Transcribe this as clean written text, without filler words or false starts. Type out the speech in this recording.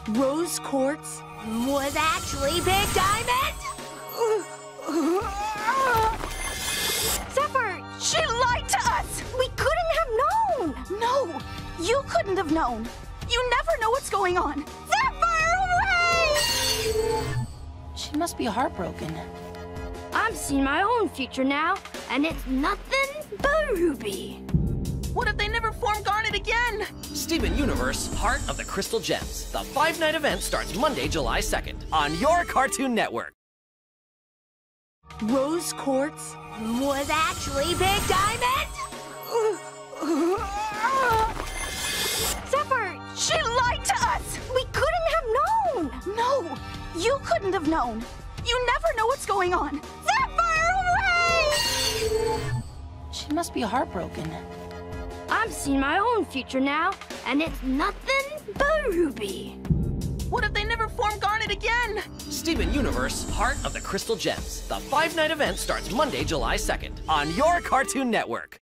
Rose quartz was actually Big Diamond? Zephyr, she lied to us! We couldn't have known! No, you couldn't have known. You never know what's going on. Zephyr, hooray! She must be heartbroken. I'm seeing my own future now, and it's nothing but Ruby. What if they never form Garnet again? Steven Universe, Heart of the Crystal Gems. The 5-night event starts Monday, July 2nd on your Cartoon Network. Rose quartz was actually Big Diamond? Zephyr, she lied to us! We couldn't have known! No, you couldn't have known. You never know what's going on. Zephyr, hooray! She must be heartbroken. I'm seeing my own future now, and it's nothing but Ruby. What if they never form Garnet again? Steven Universe, Heart of the Crystal Gems. The 5-night event starts Monday, July 2nd on your Cartoon Network.